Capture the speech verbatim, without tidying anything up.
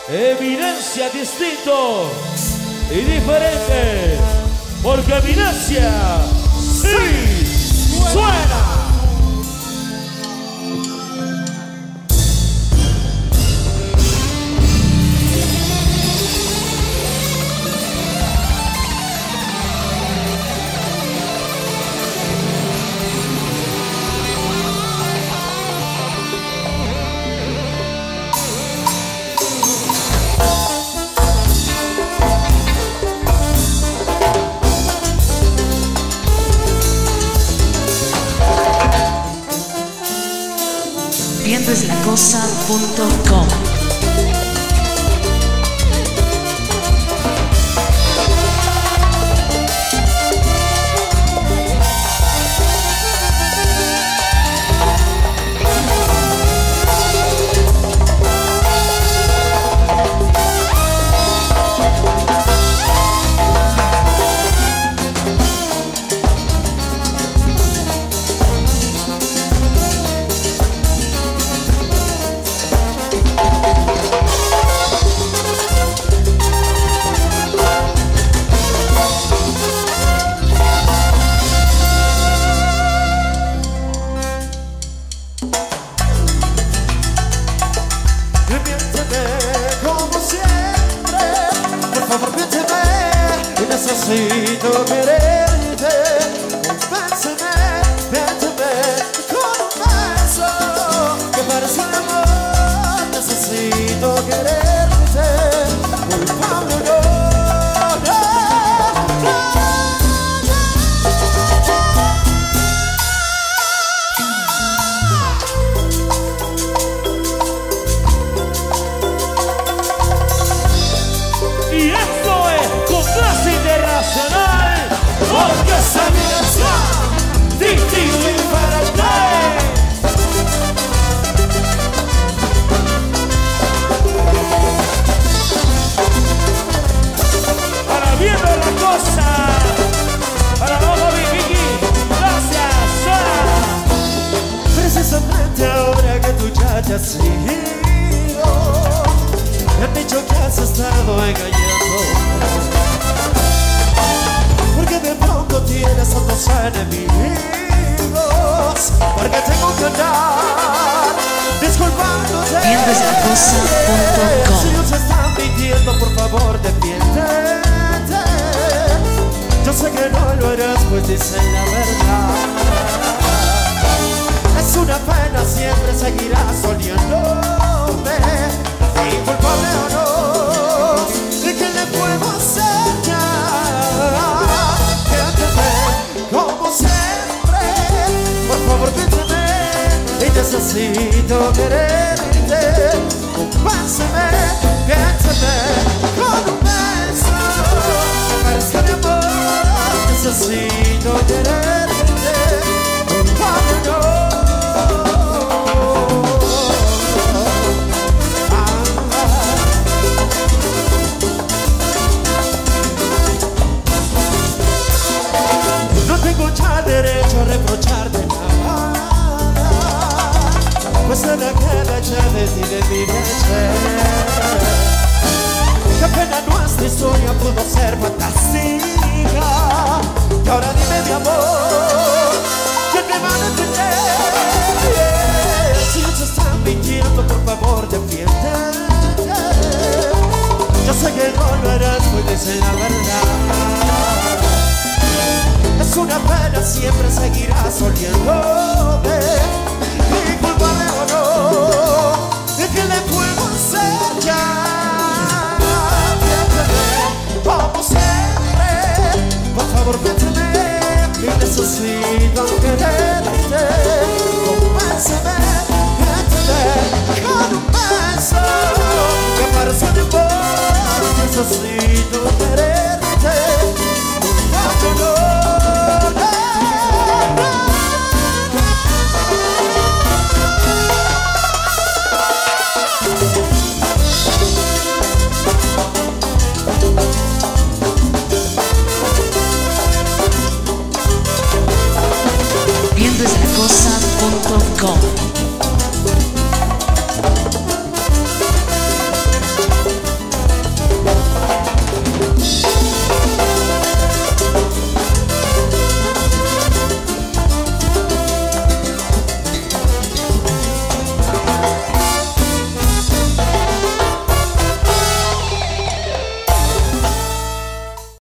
Eminencia distinto y diferente, porque Eminencia sí suena. Viendo es la cosa punto com. Necesito quererte, convénceme, miénteme con un beso que parece un amor. Necesito quererte, culpable o no, no, no. Y esto es con clase internacional, porque esa Eminencia distinto y diferente. Para viendo la cosa, para vos, Vicky, gracias, Sara. precisamente ahora que tú ya te has ido, me han dicho que has estado engañando, porque de pronto tienes otros enemigos, porque tengo que andar disculpándote. Viendo es la cosa punto com. Si ellos están mintiendo, por favor defiéndete. Yo sé que no lo harás, pues dicen la verdad. Es una pena, siempre seguirás oliéndome, inculpable o no, ¿y qué le puedo hacer ya? Quédate como siempre, por favor piénsame, y necesito quererte, compáseme, piénsame con un beso, parezca mi amor, necesito quererte, culpable o no. Derecho a reprocharte nada, pues nada queda ya de ti, de mi leche. Qué pena nuestra historia pudo ser fantástica, y ahora dime mi amor, ¿quién me va a defender? Si ellos están mintiendo, por favor defiéndete. Yo sé que no lo harás, pues dicen la verdad. Es una pena, siempre seguirás oliéndome, y culpable o no, ¿de qué le puedo hacer ya? Piéntame, como siempre, por favor piéntame, y necesito quererte, convénceme, piéntame, con un beso, que parece un amor, necesito.